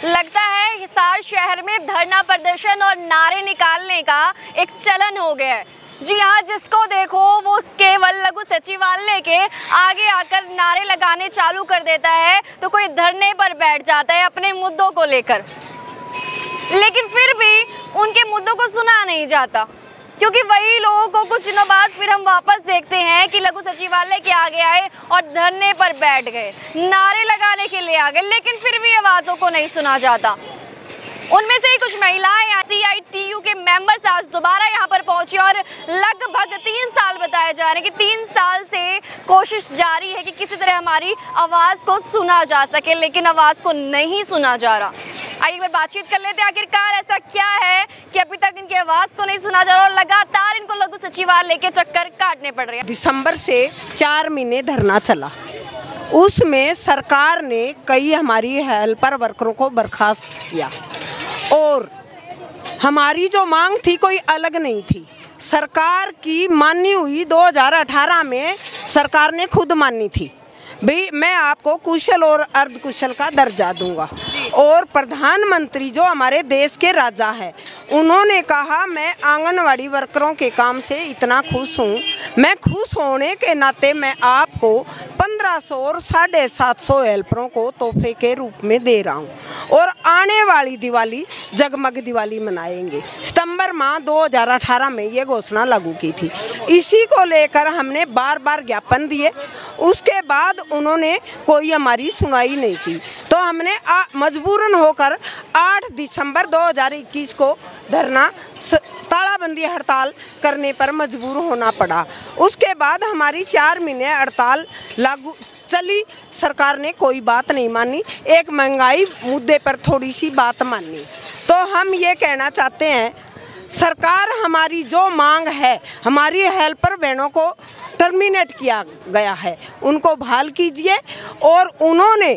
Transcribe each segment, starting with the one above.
लगता है हिसार शहर में धरना प्रदर्शन और नारे निकालने का एक चलन हो गया है। जी हाँ, जिसको देखो वो केवल लघु सचिवालय के आगे आकर नारे लगाने चालू कर देता है, तो कोई धरने पर बैठ जाता है अपने मुद्दों को लेकर, लेकिन फिर भी उनके मुद्दों को सुना नहीं जाता, क्योंकि वही लोगों को कुछ दिनों बाद फिर हम वापस देखते हैं कि लघु सचिवालय के आगे आए और धरने पर बैठ गए, नारे लगाने के लिए आ गए, लेकिन फिर भी आवाज़ों को नहीं सुना जाता। उनमें से ही कुछ महिलाएं CITU के मेंबर्स आज दोबारा यहाँ पर पहुंची और लगभग 3 साल बताया जा रहा है कि 3 साल से कोशिश जारी है कि किसी तरह हमारी आवाज़ को सुना जा सके, लेकिन आवाज़ को नहीं सुना जा रहा। आइए एक बार बातचीत कर लेते हैं, आखिरकार ऐसा क्या है कि अभी तक इनकी आवाज़ को नहीं सुना जा रहा और लगातार इनको लघु सचिवालय के चक्कर काटने पड़ रहे हैं। दिसंबर से 4 महीने धरना चला, उसमें सरकार ने कई हमारी हेल्पर वर्करों को बर्खास्त किया और हमारी जो मांग थी कोई अलग नहीं थी। सरकार की मानी हुई 2018 में सरकार ने खुद मानी थी भाई मैं आपको कुशल और अर्धकुशल का दर्जा दूंगा, और प्रधानमंत्री जो हमारे देश के राजा है उन्होंने कहा मैं आंगनवाड़ी वर्करों के काम से इतना खुश हूँ, मैं खुश होने के नाते मैं आपको 1500 और 750 हेल्परों को तोहफे के रूप में दे रहा हूँ, और आने वाली दिवाली जगमग दिवाली मनाएंगे। सितंबर माह 2018 में ये घोषणा लागू की थी। इसी को लेकर हमने बार बार ज्ञापन दिए, उसके बाद उन्होंने कोई हमारी सुनाई नहीं की, तो हमने मजबूरन होकर 8 दिसंबर 2021 को धरना तालाबंदी हड़ताल करने पर मजबूर होना पड़ा। उसके बाद हमारी 4 महीने हड़ताल लागू चली, सरकार ने कोई बात नहीं मानी, एक महंगाई मुद्दे पर थोड़ी सी बात मानी। तो हम ये कहना चाहते हैं सरकार हमारी जो मांग है, हमारी हेल्पर बहनों को टर्मिनेट किया गया है उनको बहाल कीजिए, और उन्होंने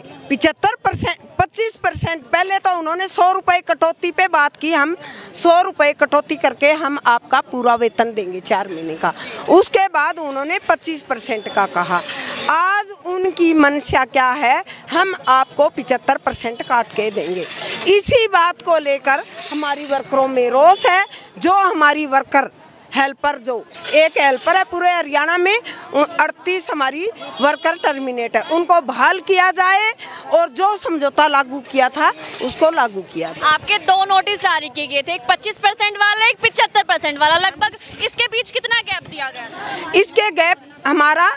25% पहले तो उन्होंने 100 रुपये कटौती पे बात की, हम 100 रुपये कटौती करके हम आपका पूरा वेतन देंगे 4 महीने का, उसके बाद उन्होंने 25% का कहा। आज उनकी मंशा क्या है, हम आपको 75% काट के देंगे। इसी बात को लेकर हमारी वर्करों में रोष है। जो हमारी वर्कर हेल्पर, जो एक हेल्पर है पूरे हरियाणा में 38 हमारी वर्कर टर्मिनेट है, उनको बहाल किया जाए और जो समझौता लागू किया था उसको लागू किया जाए। आपके 2 नोटिस जारी किए गए थे, एक 25% वाला, एक 75% वाला, लगभग इसके बीच कितना गैप दिया गया था? इसके गैप हमारा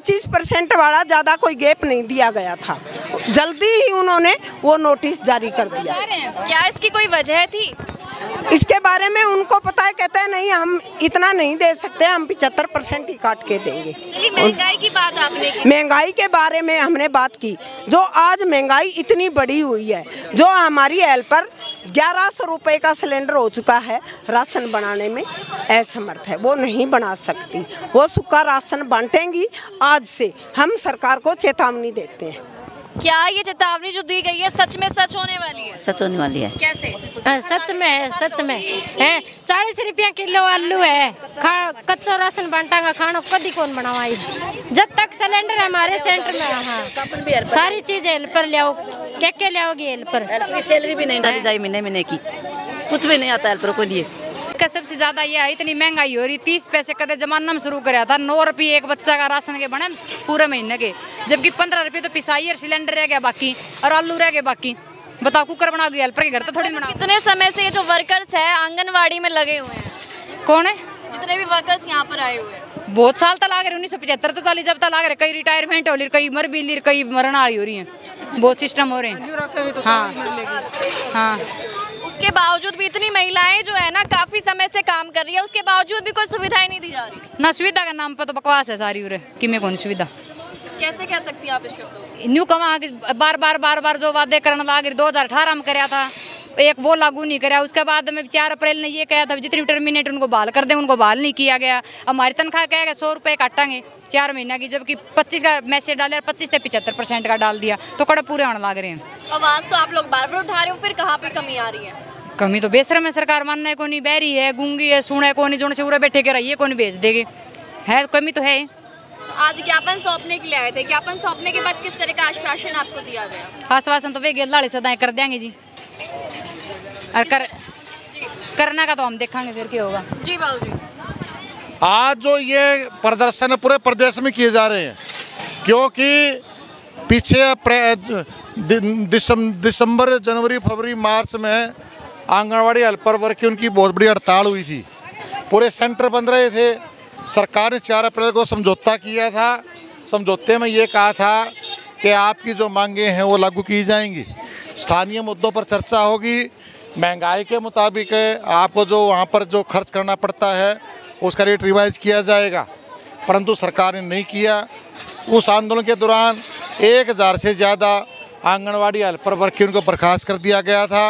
25% वाला ज़्यादा कोई गैप नहीं दिया गया था, जल्दी ही उन्होंने वो नोटिस जारी कर दिया। क्या इसकी कोई वजह थी? इसके बारे में उनको पता है, कहते हैं नहीं हम इतना नहीं दे सकते, हम 75% ही काट के देंगे। चलिए, महंगाई की बात आपने की। महंगाई के बारे में हमने बात की, जो आज महंगाई इतनी बढ़ी हुई है, जो हमारी हेल्पर 1100 रुपये का सिलेंडर हो चुका है, राशन बनाने में असमर्थ है, वो नहीं बना सकती, वो सूखा राशन बांटेंगी। आज से हम सरकार को चेतावनी देते हैं। क्या ये चेतावनी जो दी गई है सच में सच होने वाली है? सच होने वाली है। कैसे? सच में है। 40 रुपया किलो आलू है, कच्चा राशन बांटांगा, खाना कभी कौन बनावाई। जब तक सिलेंडर हमारे सेंटर में, हाँ सारी चीजें हेल्पर ले आओ, क्या ले आओगी हेल्पर? सैलरी भी नहीं डाली जाए महीने की, कुछ भी नहीं आता हेल्पर को लिए। सबसे ज्यादा ये है, इतनी महंगाई हो रही, 30 पैसे कदे जमाना में शुरू कराया था, 9 रुपये एक बच्चा का राशन के बने पूरे महीने के, जबकि 15 रुपये तो पिसाई और सिलेंडर रह गया बाकी, और आलू रह गए बाकी। बताओ कुकर बना गई, हेल्पर के घर तो थोड़ी बना। कितने समय से ये जो वर्कर्स है आंगनवाड़ी में लगे हुए हैं? कौन है? जितने भी वर्कर्स यहाँ पर आए हुए हैं बहुत साल तक लाग रहे, 1975 तक चाली जब तक लाग रहे, कई रिटायरमेंट हो रही, कई मर भी ली, कई मरण आई हो रही है, बहुत सिस्टम हो रहे हैं। हाँ, उसके बावजूद भी इतनी महिलाएं जो है ना काफी समय से काम कर रही है, उसके बावजूद भी कोई सुविधाएं नहीं दी जा रही। ना सुविधा का नाम पर तो बकवास है सारी उरे, कि मैं कौन सुविधा कैसे कह सकती हैं आप इस शब्दों को? न्यू कमा बार बार जो वादे करने लाग रही, 2018 में कराया था एक, वो लागू नहीं कराया। उसके बाद में 4 अप्रैल ने ये कहा था जितनी टर्मिनेट उनको बहाल कर दें, उनको बहाल नहीं किया गया। हमारी तनख्वाह क्या है 100 रुपये काटेंगे 4 महीने की, जबकि 25 का मैसेज डाले और 25 से 75% का डाल दिया, तो कड़े पूरे आने लग रहे हैं। आवाज तो आप लोग बार बार उठा रहे हो, फिर कहाँ पे कमी आ रही है? कमी तो बेशरम है, सरकार मानने को नहीं, बहरी है, गूंगी है, सुने को नहीं, जोड़ से उरे बैठे के रहिए को नहीं भेज देगी, है कमी तो है। आज ज्ञापन सौंपने के लिए आए थे, ज्ञापन सौंपने के बाद किस तरह का आश्वासन आपको दिया गया? आश्वासन तो वे लाड़े सदाएं कर देंगे जी, और करना का तो हम देखेंगे फिर क्या होगा। जी बाबू जी, आज जो ये प्रदर्शन पूरे प्रदेश में किए जा रहे हैं, क्योंकि पीछे दिसंबर, जनवरी, फरवरी, मार्च में आंगनवाड़ी हेल्पर वर्ग की उनकी बहुत बड़ी हड़ताल हुई थी। पूरे सेंटर बंद रहे थे। सरकार ने 4 अप्रैल को समझौता किया था। समझौते में ये कहा था कि आपकी जो मांगें हैं वो लागू की जाएंगी, स्थानीय मुद्दों पर चर्चा होगी, महंगाई के मुताबिक आपको जो वहाँ पर जो खर्च करना पड़ता है उसका रेट रिवाइज किया जाएगा। परंतु सरकार ने नहीं किया। उस आंदोलन के दौरान 1000 से ज़्यादा आंगनवाड़ी हेल्पर वर्ग की उनको बर्खास्त कर दिया गया था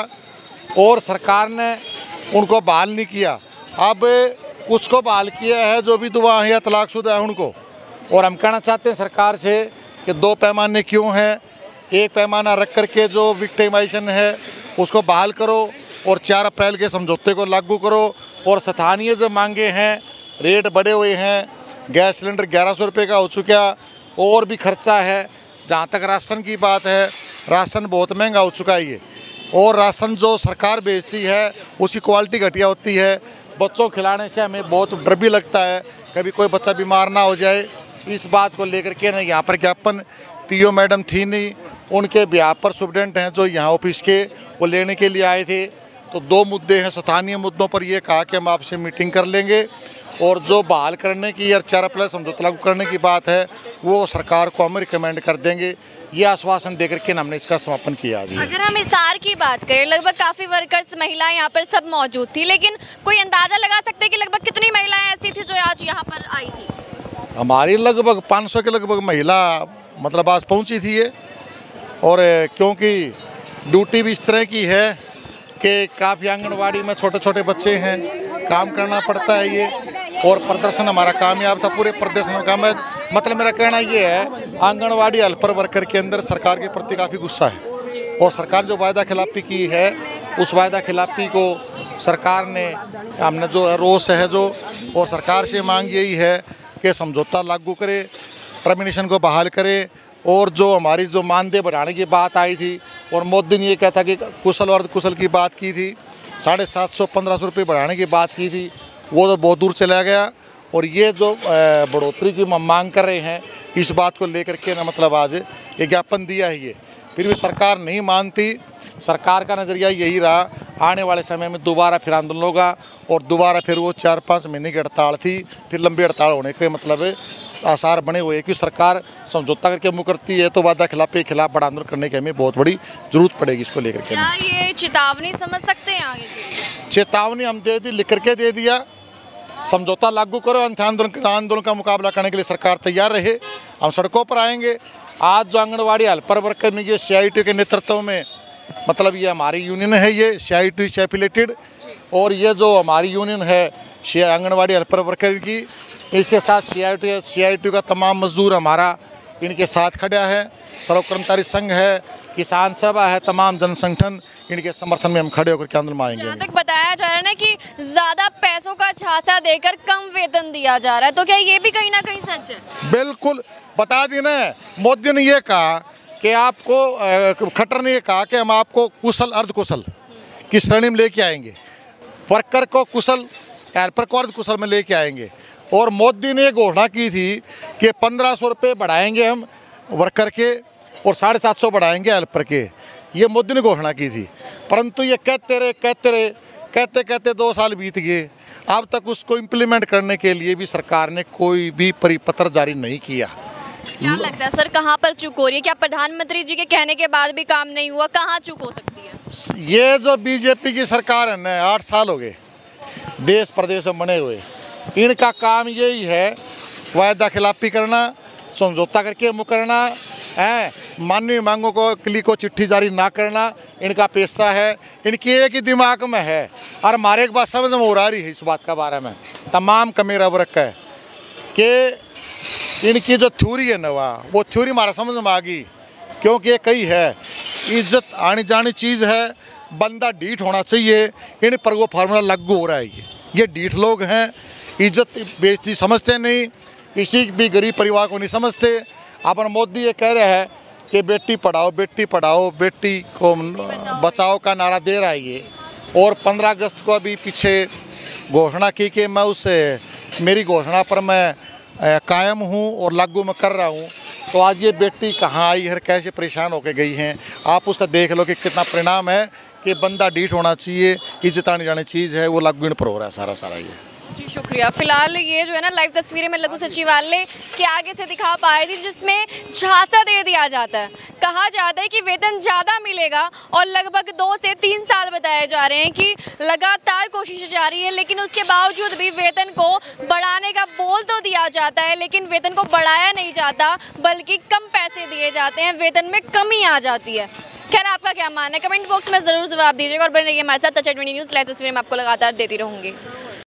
और सरकार ने उनको बहाल नहीं किया। अब कुछ को बहाल किया है, जो भी दुआ है या तलाकशुदा है उनको। और हम कहना चाहते हैं सरकार से कि 2 पैमाने क्यों हैं, एक पैमाना रख करके जो विक्टिमाइजेशन है उसको बहाल करो और 4 अप्रैल के समझौते को लागू करो। और स्थानीय जो मांगे हैं, रेट बढ़े हुए हैं, गैस सिलेंडर 1100 रुपये का हो चुका, और भी खर्चा है। जहाँ तक राशन की बात है, राशन बहुत महंगा हो चुका है ये, और राशन जो सरकार बेचती है उसकी क्वालिटी घटिया होती है। बच्चों खिलाने से हमें बहुत डर भी लगता है, कभी कोई बच्चा बीमार ना हो जाए। इस बात को लेकर के ना यहाँ पर ज्ञापन पीओ मैडम थी नहीं, उनके बिहार पर सुप्रिटेंडेंट हैं जो यहाँ ऑफिस के, वो लेने के लिए आए थे। तो 2 मुद्दे हैं। स्थानीय मुद्दों पर ये कहा कि हम आपसे मीटिंग कर लेंगे, और जो बहाल करने की या 4 अप्रैल समझौता लागू करने की बात है वो सरकार को हम रिकमेंड कर देंगे। ये आश्वासन देकर के हमने इसका समापन किया। अगर हम हिसार की बात करें, लगभग काफ़ी वर्कर्स, महिलाएं यहाँ पर सब मौजूद थी, लेकिन कोई अंदाज़ा लगा सकते हैं कि लगभग कितनी महिलाएं ऐसी थी जो आज यहाँ पर आई थी? हमारी लगभग 500 के लगभग महिला मतलब आज पहुँची थी ये। और क्योंकि ड्यूटी भी इस तरह की है कि काफ़ी आंगनवाड़ी में छोटे छोटे बच्चे हैं, काम करना पड़ता है ये, और प्रदर्शन हमारा कामयाब था पूरे प्रदेश में कामयाब। मतलब मेरा कहना ये है, आंगनवाड़ी हेल्पर वर्कर के अंदर सरकार के प्रति काफ़ी गुस्सा है, और सरकार जो वायदा खिलाफी की है उस वायदा खिलाफी को सरकार ने, हमने जो रोष है जो, और सरकार से मांग यही है कि समझौता लागू करे, टर्मिनेशन को बहाल करे, और जो हमारी जो मानदेय बढ़ाने की बात आई थी, और मोदी ने ये कहा था कि कुशल और अर्धकुशल की बात की थी, 750-1500 रुपये बढ़ाने की बात की थी, वो तो बहुत दूर चला गया। और ये जो बढ़ोतरी की मांग कर रहे हैं, इस बात को लेकर के ना मतलब आज ये ज्ञापन दिया है ये, फिर भी सरकार नहीं मानती। सरकार का नज़रिया यही रहा, आने वाले समय में दोबारा फिर आंदोलन होगा, और दोबारा फिर वो 4-5 महीने की हड़ताल थी, फिर लंबी हड़ताल होने के मतलब आसार बने हुए हैं कि सरकार समझौता करके मुँह करती है तो वादा खिलाफी के खिलाफ बड़ा आंदोलन करने की हमें बहुत बड़ी जरूरत पड़ेगी इसको लेकर के। क्या ये चेतावनी समझ सकते हैं आगे से? चेतावनी हम दे दी, लिख करके दे दिया, समझौता लागू करो, अन्य आंदोलन का मुकाबला करने के लिए सरकार तैयार रहे, हम सड़कों पर आएंगे। आज जो आंगनवाड़ी हेल्पर वर्कर ने ये CIT के नेतृत्व में, मतलब ये हमारी यूनियन है, ये CIT से एफिलेटेड, और ये जो हमारी यूनियन है आंगनवाड़ी हेल्पर वर्कर की, इसके साथ CIT का तमाम मजदूर हमारा इनके साथ खड़ा है, सर्व कर्मचारी संघ है, किसान सभा है, तमाम जन संगठन इनके समर्थन में हम खड़े होकर के आंदोलन में आएंगे। जहाँ तक बताया जा रहा है ना कि ज़्यादा पैसों का झांसा देकर कम वेतन दिया जा रहा है, तो क्या ये भी कहीं ना कहीं सच है? बिल्कुल, बता दी ना, मोदी ने ये कहा कि आपको, खट्टर ने ये कहा कि हम आपको कुशल अर्धकुशल की श्रेणी में लेके आएंगे, वर्कर को कुशल, हेल्पर को अर्धकुशल में लेके आएंगे। और मोदी ने घोषणा की थी कि 1500 रुपये बढ़ाएंगे हम वर्कर के, और 750 बढ़ाएंगे हेल्पर के, ये मोदी ने घोषणा की थी। परंतु ये कहते 2 साल बीत गए, अब तक उसको इम्प्लीमेंट करने के लिए भी सरकार ने कोई भी परिपत्र जारी नहीं किया। क्या लगता है सर, कहाँ पर चूक हो रही है? क्या प्रधानमंत्री जी के कहने के बाद भी काम नहीं हुआ? कहाँ चूक हो सकती है? ये जो बीजेपी की सरकार है ना, 8 साल हो गए देश प्रदेश में बने हुए, इनका काम यही है वायदा खिलाफी करना, समझौता करके मुकरना है, मानवीय मांगों को चिट्ठी जारी ना करना इनका पेशा है। इनकी एक ही दिमाग में है, और हमारे एक बात समझ में हो रही है इस बात का बारे में, तमाम कमेरा वर्ग है कि इनकी जो थ्योरी है ना वो थ्योरी हमारा समझ में आ गई। क्योंकि ये कई है, इज्जत आनी जानी चीज़ है, बंदा ढीठ होना चाहिए, इन पर वो फार्मूला लागू हो रहा है। ये ढीठ लोग हैं, इज्जत बेइज्जती समझते नहीं, किसी भी गरीब परिवार को नहीं समझते। अपन मोदी ये कह रहे हैं कि बेटी पढ़ाओ बेटी को बचाओ का नारा दे रहा है ये, और 15 अगस्त को अभी पीछे घोषणा की कि मैं उस मेरी घोषणा पर मैं कायम हूँ और लागू मैं कर रहा हूँ। तो आज ये बेटी कहाँ आई है, कैसे परेशान होकर गई हैं, आप उसका देख लो कि कितना परिणाम है कि बंदा डीठ होना चाहिए, इज्जत आने जाने चीज़ है वो लागू पर हो रहा है सारा ये। जी शुक्रिया। फिलहाल ये जो है ना लाइव तस्वीरें मैं लघु सचिवालय के आगे से दिखा पाई थी, जिसमें झांसा दे दिया जाता है। कहा जाता है कि वेतन ज़्यादा मिलेगा और लगभग 2 से 3 साल बताए जा रहे हैं कि लगातार कोशिश जारी है, लेकिन उसके बावजूद भी वेतन को बढ़ाने का बोल तो दिया जाता है, लेकिन वेतन को बढ़ाया नहीं जाता बल्कि कम पैसे दिए जाते हैं, वेतन में कमी आ जाती है। खैर, आपका क्या मानना है? कमेंट बॉक्स में ज़रूर जवाब दीजिएगा और बने रहिए हमारे साथ। टच@20 न्यूज़ लाइव तस्वीरें मैं आपको लगातार देती रहूँगी।